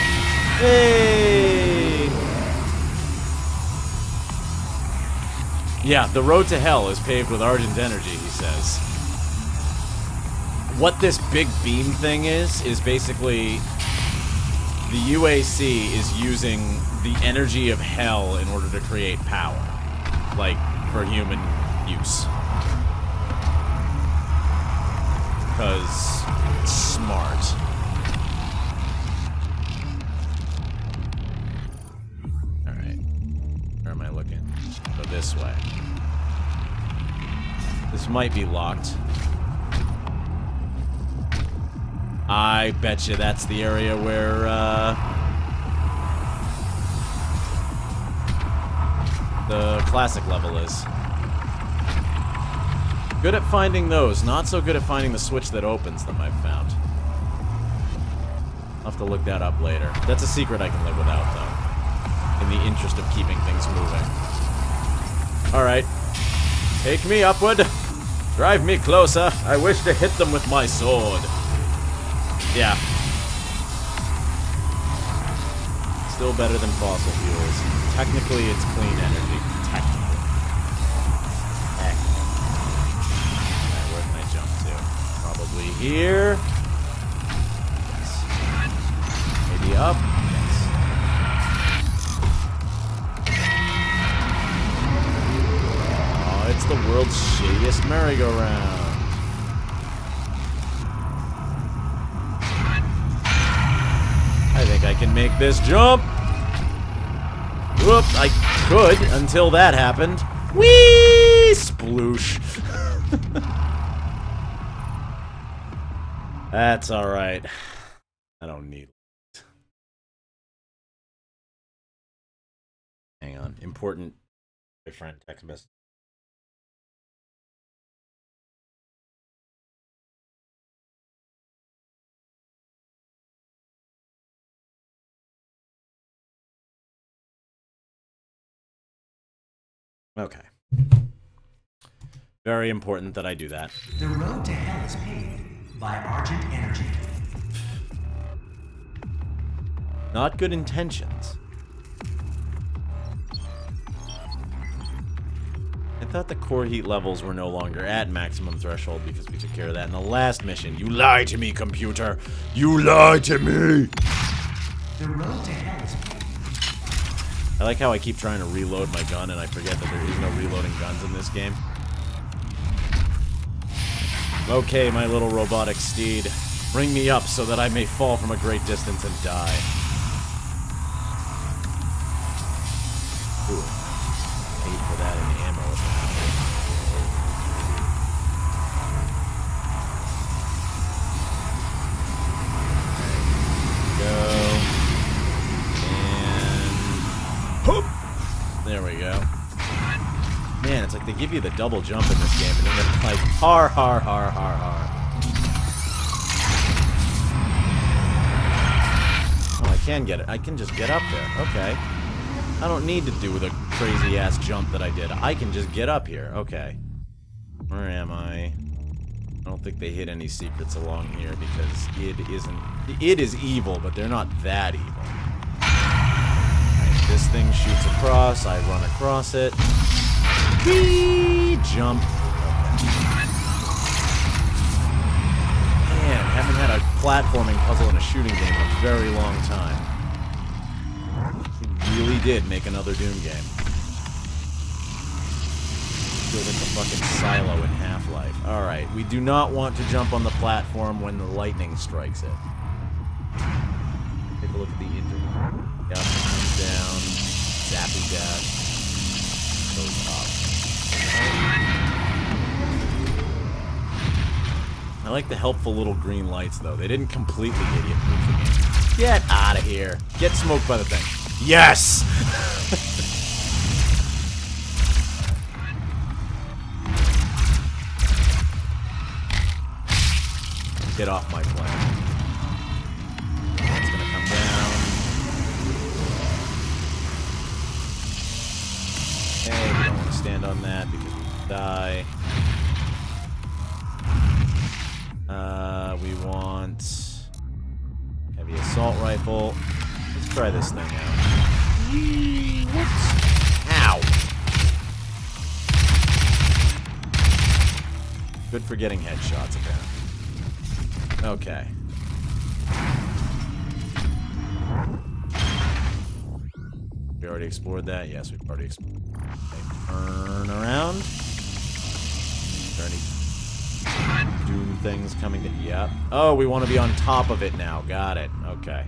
Hey! Yeah, the road to hell is paved with Argent Energy, he says. What this big beam thing is basically the UAC is using the energy of hell in order to create power. Like, for human use. Because it's smart. Alright. Where am I looking? Go this way. This might be locked. I bet you that's the area where, the classic level is. Good at finding those, not so good at finding the switch that opens them, I've found. I'll have to look that up later. That's a secret I can live without, though. In the interest of keeping things moving. Alright. Take me upward. Drive me closer. I wish to hit them with my sword. Yeah. Still better than fossil fuels. Technically, it's clean energy. Technically. Heck. Alright, where can I jump to? Probably here. Yes. Maybe up. Yes. Oh, it's the world's shadiest merry-go-round. I think I can make this jump. Whoop, I could until that happened. Whee! Sploosh. That's alright. I don't need it. Hang on. Important friend text message. Okay. Very important that I do that. The road to hell is paved by Argent Energy. Not good intentions. I thought the core heat levels were no longer at maximum threshold because we took care of that in the last mission. You lied to me, computer! You lied to me! The road to hell is paved. I like how I keep trying to reload my gun and I forget that there is no reloading guns in this game. Okay, my little robotic steed. Bring me up so that I may fall from a great distance and die. Ooh. Hate for that in ammo. There we go. Man, it's like they give you the double jump in this game, and then they're like, har, har, har, har, har. Oh, I can get it. I can just get up there. Okay. I don't need to do the crazy-ass jump that I did. I can just get up here. Okay. Where am I? I don't think they hid any secrets along here, because it isn't... It is evil, but they're not that evil. This thing shoots across, I run across it. Whee! Jump. Okay. Man, haven't had a platforming puzzle in a shooting game in a very long time. We really did make another Doom game. Feels like a fucking silo in Half-Life. Alright, we do not want to jump on the platform when the lightning strikes it. Take a look at the interval. Yep, comes down, zappy dash, goes up. I like the helpful little green lights, though. They didn't completely idiot-proof the game. Get out of here. Get smoked by the thing. Yes! Get off my planet. It's gonna come down. Okay, we don't want to stand on that because we die. We want heavy assault rifle. Let's try this thing out. Whoops. Ow! Good for getting headshots, apparently. Okay. We already explored that? Yes, we've already explored. Okay, turn around. Is there any Doom things coming to... Yep. Oh, we want to be on top of it now. Got it. Okay.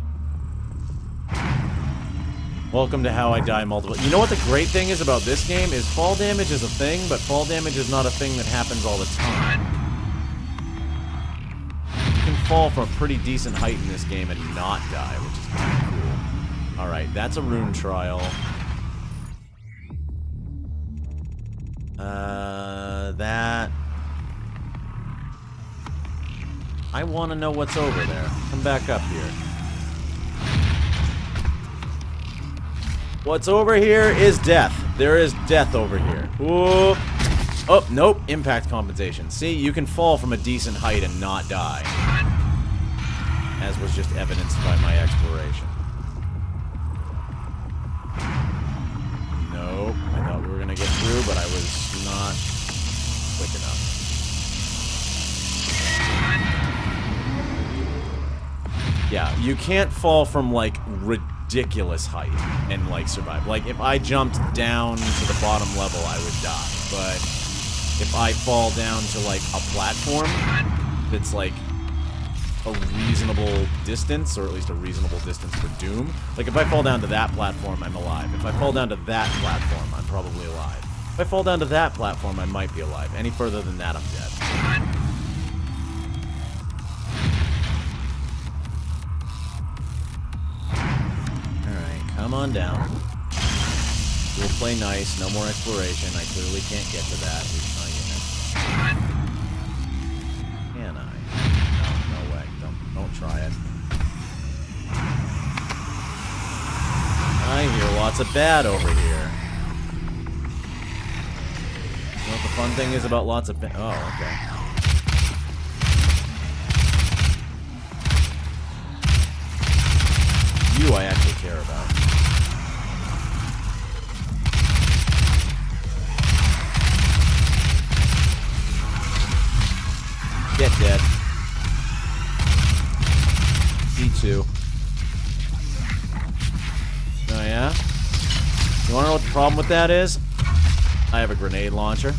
Welcome to how I die multiple... You know what the great thing is about this game? Is fall damage is a thing, but fall damage is not a thing that happens all the time. You can fall from a pretty decent height in this game and not die, which is kind of cool. Alright, that's a rune trial. That... I want to know what's over there. Come back up here. What's over here is death. There is death over here. Whoop. Oh, nope. Impact compensation. See, you can fall from a decent height and not die. As was just evidenced by my exploration. Nope. I thought we were going to get through, but I was not quick enough. Yeah, you can't fall from, like, ridiculous height and, like, survive. Like, if I jumped down to the bottom level, I would die. But if I fall down to, like, a platform that's, like, a reasonable distance, or at least a reasonable distance for Doom, like, if I fall down to that platform, I'm alive. If I fall down to that platform, I'm probably alive. If I fall down to that platform, I might be alive. Any further than that, I'm dead. Come on down. We'll play nice. No more exploration. I clearly can't get to that. At least not yet. Can I? No, no way. Don't try it. I hear lots of bad over here. Fun thing is about lots of... Oh, okay. You I actually care about. Get dead. D2. Oh yeah? You wanna know what the problem with that is? I have a grenade launcher.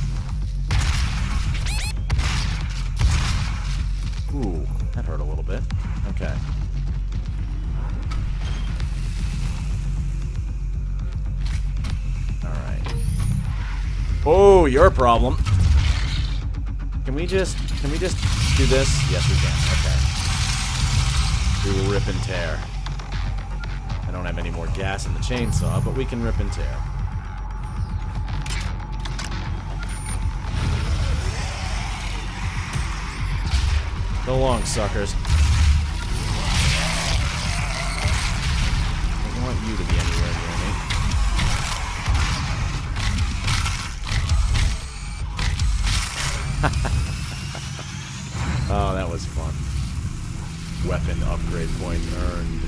Ooh, that hurt a little bit. Okay. Alright. Oh, your problem. Can we just do this? Yes, we can. Okay. We will rip and tear. I don't have any more gas in the chainsaw, but we can rip and tear. So long, suckers. I don't want you to be anywhere near me. Oh, that was fun. Weapon upgrade point earned.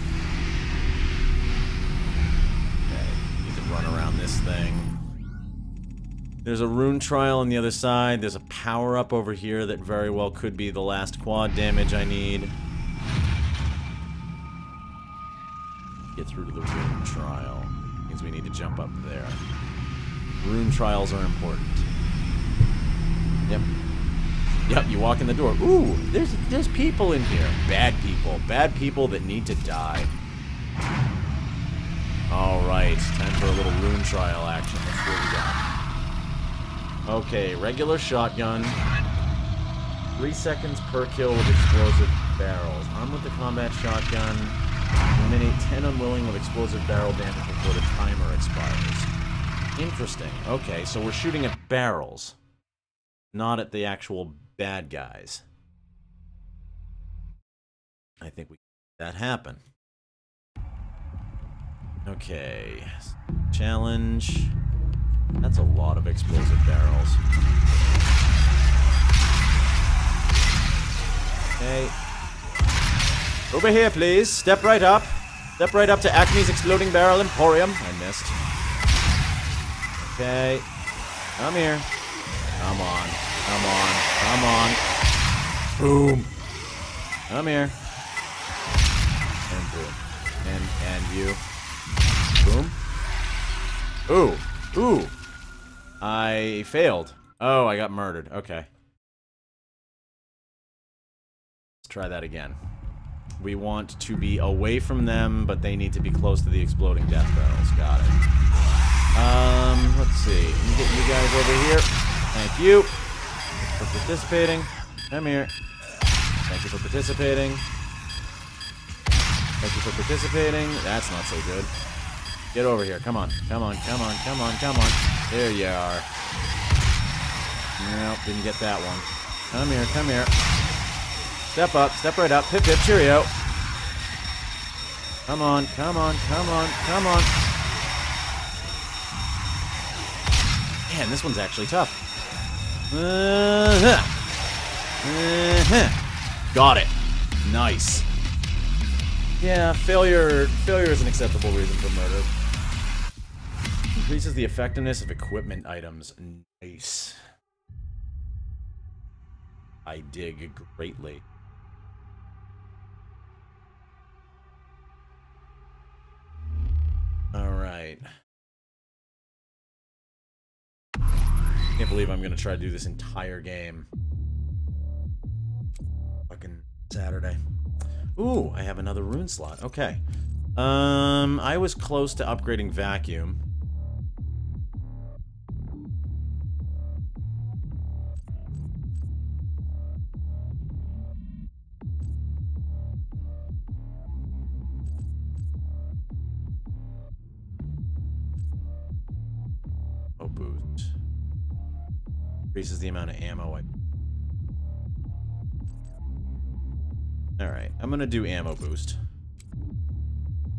Okay, need to run around this thing. There's a rune trial on the other side. There's a power-up over here that very well could be the last quad damage I need. Get through to the rune trial. Means we need to jump up there. Rune trials are important. Yep. Yep, you walk in the door. Ooh, there's people in here. Bad people. Bad people that need to die. Alright, time for a little rune trial action. Let's see what we got. Okay, regular shotgun. 3 seconds per kill with explosive barrels. Armed with the combat shotgun. Eliminate 10 unwilling with explosive barrel damage before the timer expires. Interesting. Okay, so we're shooting at barrels. Not at the actual bad guys. I think we can make that happen. Okay. Challenge. That's a lot of explosive barrels. Okay. Over here, please. Step right up. Step right up to Acme's Exploding Barrel Emporium. I missed. Okay. Come here. Come on. Come on. Come on. Boom. Come here. And boom. And you. Boom. Ooh. Ooh. I failed. Oh, I got murdered. Okay. Let's try that again. We want to be away from them, but they need to be close to the exploding death barrels. Got it. Let's see. Let me get you guys over here. Thank you for participating. Come here. Thank you for participating. Thank you for participating. That's not so good. Get over here. Come on. Come on. Come on. Come on. Come on. There you are. Nope, didn't get that one. Come here. Come here. Step up. Step right up. Pip, pip, cheerio. Come on. Come on. Come on. Come on. Man, this one's actually tough. Got it. Nice. Yeah, failure is an acceptable reason for murder. Increases the effectiveness of equipment items. Nice. I dig greatly. Alright. Can't believe I'm gonna try to do this entire game. Fucking Saturday. Ooh, I have another rune slot. Okay. I was close to upgrading vacuum. Oh, boost. Increases the amount of ammo I... Alright, I'm gonna do ammo boost.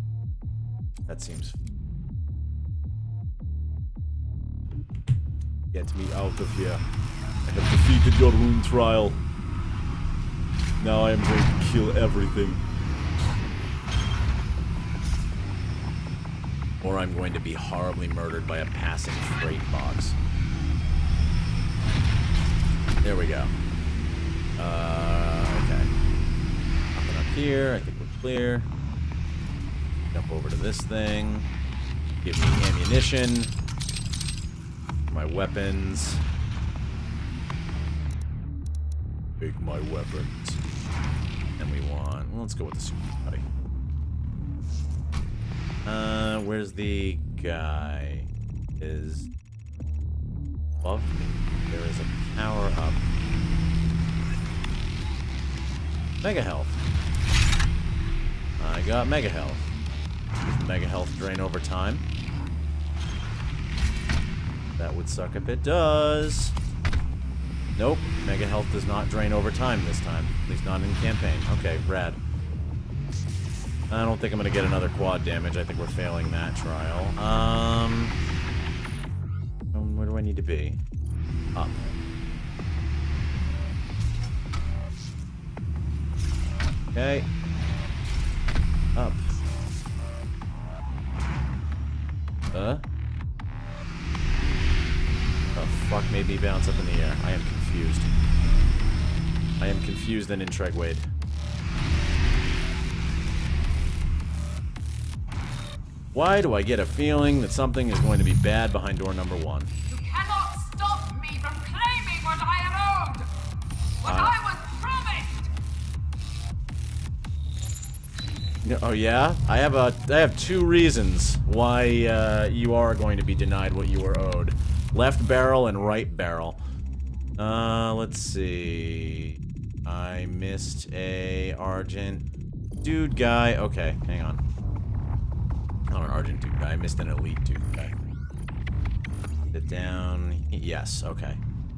That seems... Get me out of here. I have defeated your rune trial. Now I am going to kill everything. Or I'm going to be horribly murdered by a passing freight box. There we go. Okay. Nothing up here. I think we're clear. Jump over to this thing. Give me ammunition. My weapons. Take my weapons. And we want... Well, let's go with the super body. Where's the guy? Is above me. There is a power up. Mega health. I got mega health. Does mega health drain over time? That would suck if it does. Nope. Mega health does not drain over time this time. At least not in campaign. Okay, rad. I don't think I'm gonna get another quad damage. I think we're failing that trial. Where do I need to be? Up. Okay. Up. The fuck made me bounce up in the air? I am confused. I am confused and intrigued. Why do I get a feeling that something is going to be bad behind door number 1? You cannot stop me from claiming what I am owed! What I was promised! Oh yeah? I have 2 reasons why you are going to be denied what you were owed. Left barrel and right barrel. Let's see. I missed a Argent dude guy. Okay, hang on. Not an Argent dude guy. I missed an elite dude guy. Sit down. Yes, okay.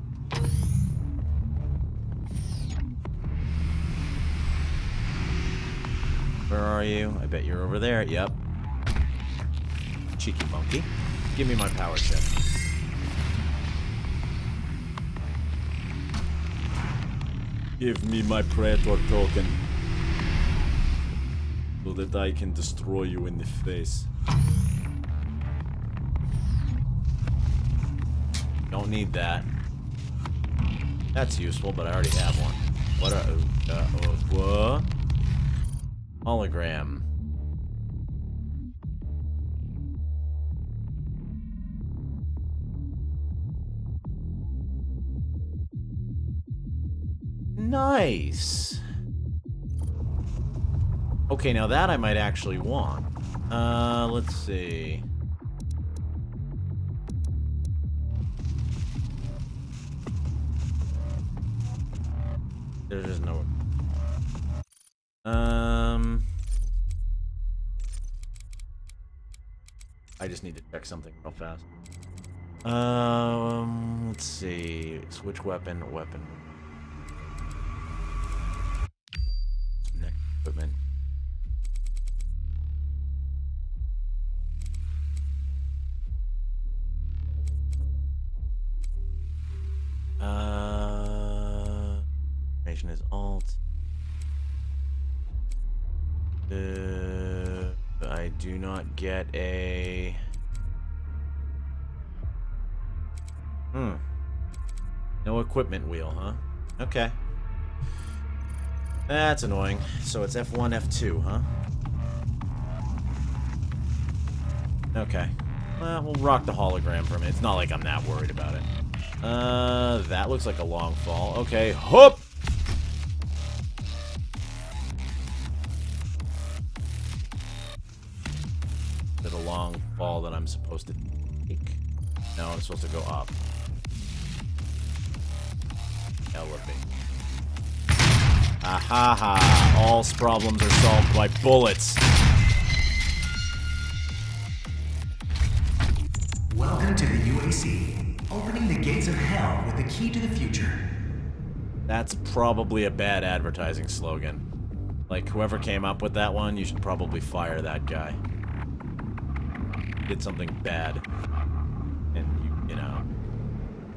Where are you? I bet you're over there. Yep. Cheeky monkey. Give me my power chip. Give me my Praetor token. So that I can destroy you in the face. Don't need that. That's useful, but I already have one. What what? Hologram. Nice. Okay, now that I might actually want. Let's see. There's no... I just need to check something real fast. Let's see. Switch weapon. Next equipment. Information is alt. I do not get a... No equipment wheel, huh? Okay. That's annoying. So it's F1, F2, huh? Okay. Well, we'll rock the hologram for a minute. It's not like I'm that worried about it. That looks like a long fall. Okay, hoop! Is it a long fall that I'm supposed to take? No, I'm supposed to go up. Elevate. Ahaha! All problems are solved by bullets. Welcome to the UAC, opening the gates of hell with the key to the future. That's probably a bad advertising slogan. Like, whoever came up with that one, you should probably fire that guy. Did something bad. And, you know,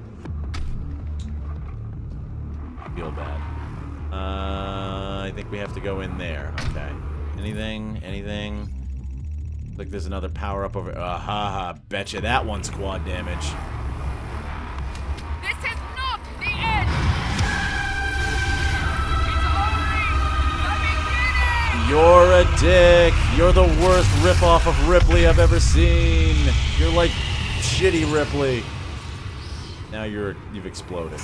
feel bad. I think we have to go in there. Okay. Anything? Anything? Looks like there's another power-up over... betcha that one's quad damage. This is not the end! It's only the beginning! You're a dick! You're the worst ripoff of Ripley I've ever seen! You're like shitty Ripley. Now you've exploded.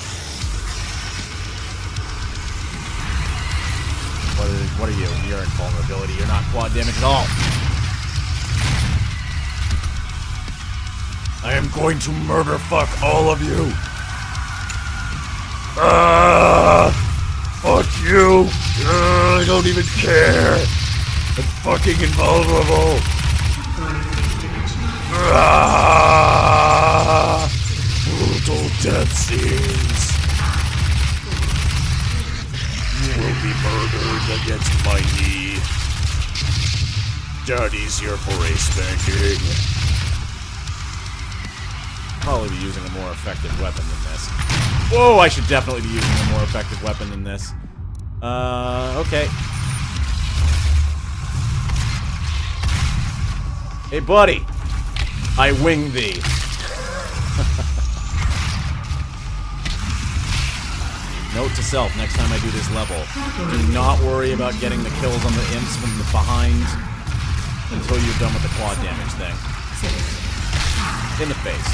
What are you? You're in vulnerability. You're not quad damage at all. I am going to murder fuck all of you. Fuck you. I don't even care. I'm fucking invulnerable. Brutal death scenes. You will be murdered against my knee. Daddy's here for a spanking. Probably be using a more effective weapon than this. Whoa, I should definitely be using a more effective weapon than this. Okay. Hey, buddy. I wing thee. Note to self, next time I do this level, do not worry about getting the kills on the imps from the behind until you're done with the quad damage thing. In the face.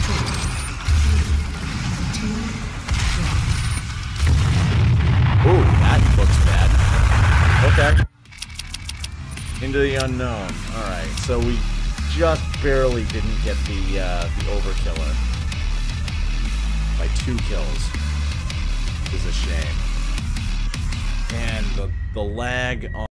Ooh, that looks bad. Okay. Into the unknown. Alright, so we just barely didn't get the overkiller. By 2 kills. Is a shame. And the lag on